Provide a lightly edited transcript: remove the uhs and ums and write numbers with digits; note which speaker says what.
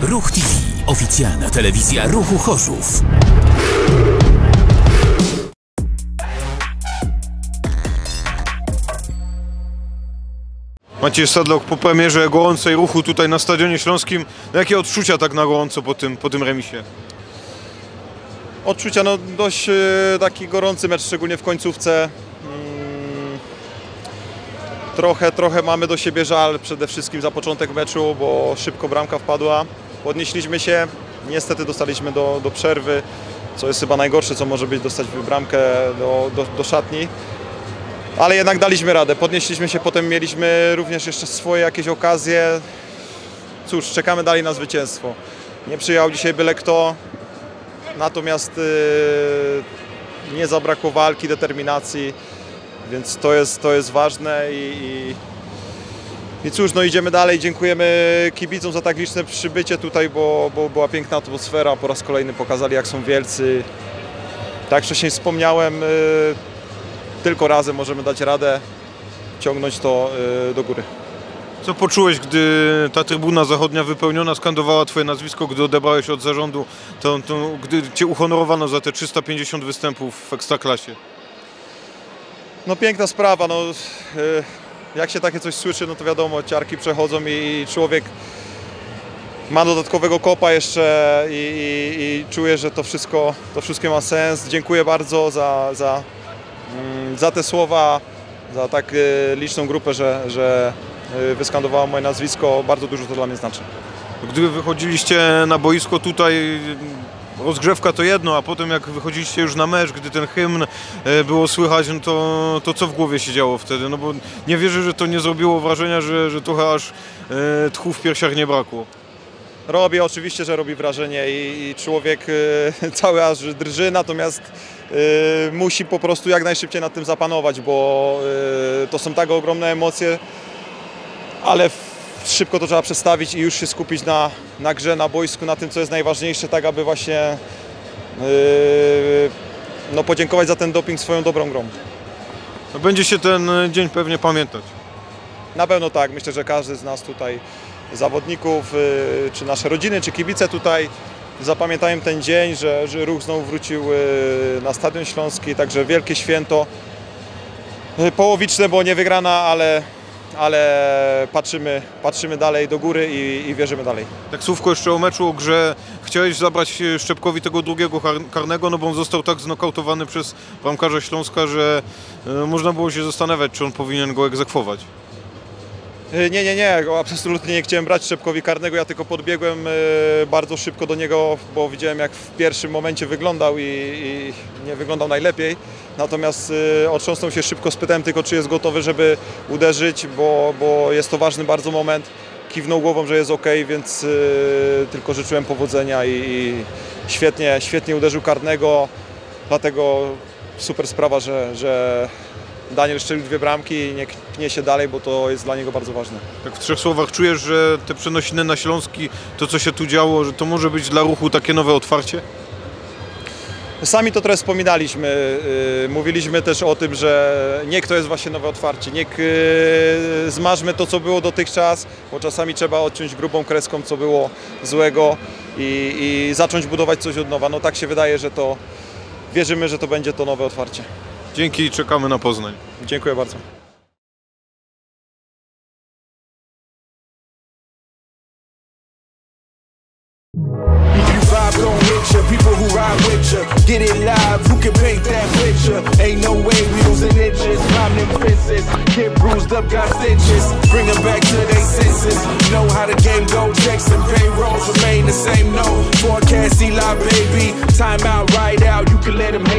Speaker 1: Ruch TV, oficjalna telewizja Ruchu Chorzów.
Speaker 2: Maciej Sadlok po premierze gorącej Ruchu tutaj na Stadionie Śląskim. Jakie odczucia tak na gorąco po tym remisie?
Speaker 3: Odczucia, no dość taki gorący mecz, szczególnie w końcówce. Trochę mamy do siebie żal przede wszystkim za początek meczu, bo szybko bramka wpadła. Podnieśliśmy się, niestety dostaliśmy do przerwy, co jest chyba najgorsze, co może być, dostać bramkę do szatni. Ale jednak daliśmy radę, podnieśliśmy się, potem mieliśmy również jeszcze swoje jakieś okazje. Cóż, czekamy dalej na zwycięstwo. Nie przyjechał dzisiaj byle kto, natomiast nie zabrakło walki, determinacji, więc to jest ważne i cóż, no idziemy dalej. Dziękujemy kibicom za tak liczne przybycie tutaj, bo była piękna atmosfera, po raz kolejny pokazali, jak są wielcy. Tak jak wcześniej wspomniałem, tylko razem możemy dać radę, ciągnąć to do góry.
Speaker 2: Co poczułeś, gdy ta trybuna zachodnia wypełniona skandowała Twoje nazwisko, gdy odebrałeś od zarządu, gdy Cię uhonorowano za te 350 występów w Ekstraklasie?
Speaker 3: No piękna sprawa, no, jak się takie coś słyszy, no to wiadomo, ciarki przechodzą i człowiek ma dodatkowego kopa jeszcze i czuje, że to wszystko ma sens. Dziękuję bardzo za te słowa, za tak liczną grupę, że wyskandowała moje nazwisko. Bardzo dużo to dla mnie znaczy.
Speaker 2: Gdy wychodziliście na boisko tutaj, rozgrzewka to jedno, a potem jak wychodziliście już na mecz, gdy ten hymn było słychać, no to co w głowie się działo wtedy? No bo nie wierzę, że to nie zrobiło wrażenia, że trochę aż tchu w piersiach nie brakło.
Speaker 3: Robi, oczywiście, że robi wrażenie i człowiek cały aż drży, natomiast musi po prostu jak najszybciej nad tym zapanować, bo to są tak ogromne emocje, ale szybko to trzeba przestawić i już się skupić na grze, na boisku, na tym, co jest najważniejsze, tak aby właśnie no, podziękować za ten doping swoją dobrą grą.
Speaker 2: No, będzie się ten dzień pewnie pamiętać.
Speaker 3: Na pewno tak. Myślę, że każdy z nas tutaj, zawodników, czy nasze rodziny, czy kibice tutaj zapamiętają ten dzień, że Ruch znowu wrócił na Stadion Śląski, także wielkie święto. Połowiczne, bo nie wygrana, ale patrzymy dalej do góry i wierzymy dalej.
Speaker 2: Tak słówko jeszcze o meczu, o grze. Chciałeś zabrać Szczepkowi tego drugiego karnego, no bo on został tak znokautowany przez bramkarza Śląska, że można było się zastanawiać, czy on powinien go egzekwować.
Speaker 3: Nie, absolutnie nie chciałem brać Szczepkowi karnego, ja tylko podbiegłem bardzo szybko do niego, bo widziałem, jak w pierwszym momencie wyglądał i nie wyglądał najlepiej. Natomiast otrząsnął się szybko, spytałem tylko, czy jest gotowy, żeby uderzyć, bo jest to ważny bardzo moment. Kiwnął głową, że jest ok, więc tylko życzyłem powodzenia i świetnie uderzył karnego, dlatego super sprawa, że Daniel strzelił 2 bramki i nie pnie się dalej, bo to jest dla niego bardzo ważne.
Speaker 2: Tak w 3 słowach czujesz, że te przenosiny na Śląski, to co się tu działo, że to może być dla Ruchu takie nowe otwarcie?
Speaker 3: Sami to trochę wspominaliśmy, mówiliśmy też o tym, że niech to jest właśnie nowe otwarcie, niech zmarzmy to, co było dotychczas, bo czasami trzeba odciąć grubą kreską, co było złego i zacząć budować coś od nowa. No tak się wydaje, że to wierzymy, że to będzie to nowe otwarcie.
Speaker 2: Dzięki i czekamy na Poznań.
Speaker 3: Dziękuję bardzo.
Speaker 4: People who ride with you, get it live, who can paint that picture? Ain't no way we losing inches, climb them fences, get bruised up, got stitches, bring them back to their senses, know how the game go, checks and payrolls remain the same, no, forecast Eli, baby, time out, right out, you can let him